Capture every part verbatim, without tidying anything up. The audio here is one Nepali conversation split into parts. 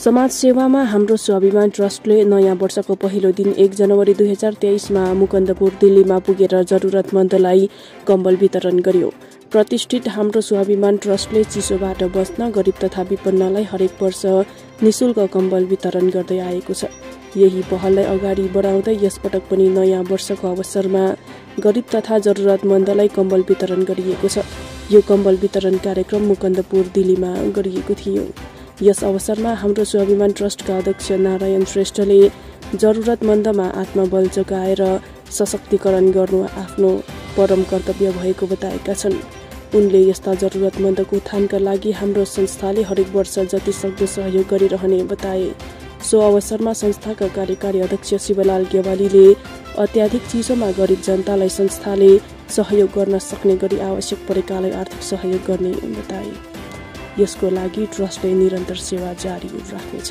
समाज सेवामा हाम्रो स्वाभिमान ट्रस्टले नयाँ वर्षको पहिलो दिन एक जनवरी दुई हजार तेइसमा मुकन्दपुर दिल्लीमा पुगेर जरुरतमन्दलाई कम्बल वितरण गर्यो। प्रतिष्ठित हाम्रो स्वाभिमान ट्रस्टले चिसोबाट बच्न गरिब तथा विपन्नलाई हरेक वर्ष निशुल्क कम्बल वितरण गर्दै आएको छ। यही पहललाई अगाडि बढाउँदै यसपटक पनि नयाँ वर्षको अवसरमा गरिब तथा जरुरतमन्दलाई कम्बल वितरण गरिएको छ। यो कम्बल वितरण कार्यक्रम मुकन्दपुर दिल्लीमा गरिएको थियो। यस अवसरमा हाम्रो स्वाभिमान ट्रस्टका अध्यक्ष नारायण श्रेष्ठले जरुरतमन्दमा आत्मबल जगाएर सशक्तिकरण गर्नु आफ्नो परम कर्तव्य भएको बताएका छन्। उनले यस्ता जरुरतमन्दको उत्थानका लागि हाम्रो संस्थाले हरेक वर्ष जति सक्दो सहयोग गरिरहने बताए। सो अवसरमा संस्थाका कार्यकारी अध्यक्ष शिवलाल गेवालीले अत्याधिक चिसोमा गरिब जनतालाई संस्थाले सहयोग गर्न सक्ने गरी आवश्यक परेकालाई आर्थिक सहयोग गर्ने बताए। यसको लागि ट्रस्टले निरन्तर सेवा जारी राख्नेछ।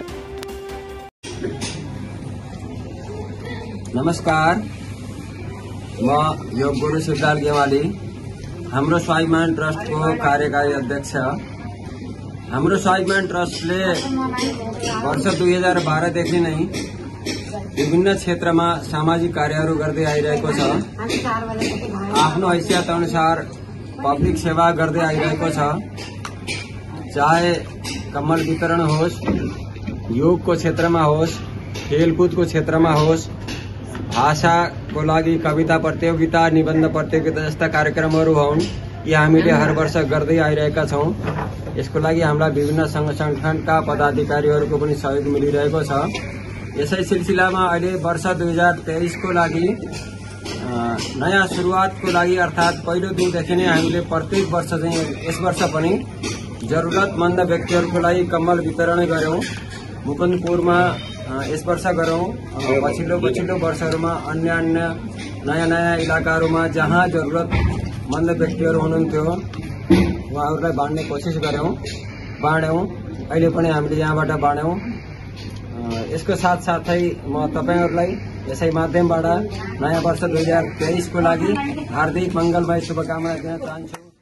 नमस्कार, म योग गुरु शिवलाल गेवाली, हाम्रो स्वाभिमान ट्रस्टको कार्यकारी अध्यक्ष। हाम्रो स्वाभिमान ट्रस्टले वर्ष दुई हजार बाह्रदेखि नै विभिन्न क्षेत्रमा सामाजिक कार्यहरू गर्दै आइरहेको छ। आफ्नो हैसियत अनुसार पब्लिक सेवा गर्दै आइरहेको छ। चाहे कम्बल वितरण होस्, योगको क्षेत्रमा होस्, खेलकुदको क्षेत्रमा होस्, भाषाको लागि कविता प्रतियोगिता, निबन्ध प्रतियोगिता जस्ता कार्यक्रमहरू हुन्, यी हामीले हर वर्ष गर्दै आइरहेका छौं। यसको लागि हामीलाई विभिन्न संघ संगठनका पदाधिकारीहरूको पनि सहयोग मिलिरहेको छ। यसै सिलसिलामा अहिले वर्ष दुई हजार तेइसको लागि नयाँ सुरुवातको लागि अर्थात् पहिलो दिनदेखि नै हामीले प्रत्येक वर्ष चाहिँ यस वर्ष पनि जरुरतमन्द व्यक्तिहरूको लागि कम्बल वितरण गर्यौं। मुकन्दपुरमा यस वर्ष गरौं। पछिल्लो पछिल्लो वर्षहरूमा अन्य अन्य नयाँ नयाँ इलाकाहरूमा जहाँ जरुरतमन्द व्यक्तिहरू हुनुहुन्थ्यो उहाँहरूलाई बाँड्ने कोसिस गर्यौं, बाँड्यौं। अहिले पनि हामीले यहाँबाट बाँड्यौं। यसको साथसाथै म तपाईहरुलाई यसै माध्यमबाट नयाँ वर्ष दुई हजार तेइसको लागि हार्दिक मंगलमय शुभकामना दिन चाहन्छु।